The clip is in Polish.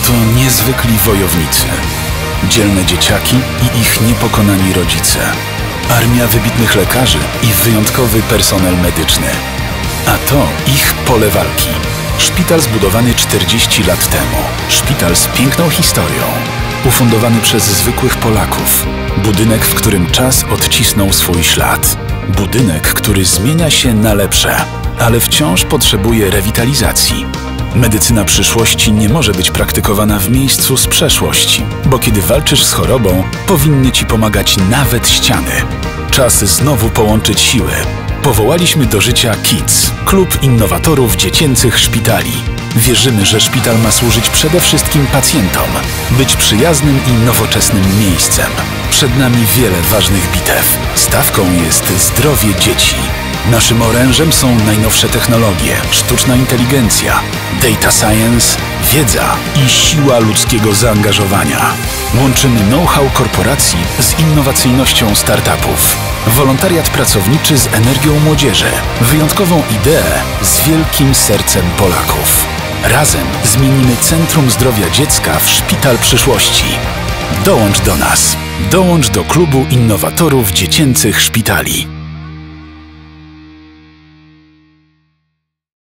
To niezwykli wojownicy, dzielne dzieciaki i ich niepokonani rodzice, armia wybitnych lekarzy i wyjątkowy personel medyczny. A to ich pole walki. Szpital zbudowany 40 lat temu. Szpital z piękną historią. Ufundowany przez zwykłych Polaków. Budynek, w którym czas odcisnął swój ślad. Budynek, który zmienia się na lepsze, ale wciąż potrzebuje rewitalizacji. Medycyna przyszłości nie może być praktykowana w miejscu z przeszłości, bo kiedy walczysz z chorobą, powinny ci pomagać nawet ściany. Czas znowu połączyć siły. Powołaliśmy do życia KIDS, Klub Innowatorów Dziecięcych Szpitali. Wierzymy, że szpital ma służyć przede wszystkim pacjentom, być przyjaznym i nowoczesnym miejscem. Przed nami wiele ważnych bitew. Stawką jest zdrowie dzieci. Naszym orężem są najnowsze technologie, sztuczna inteligencja, data science, wiedza i siła ludzkiego zaangażowania. Łączymy know-how korporacji z innowacyjnością startupów. Wolontariat pracowniczy z energią młodzieży. Wyjątkową ideę z wielkim sercem Polaków. Razem zmienimy Centrum Zdrowia Dziecka w Szpital Przyszłości. Dołącz do nas. Dołącz do Klubu Innowatorów Dziecięcych Szpitali.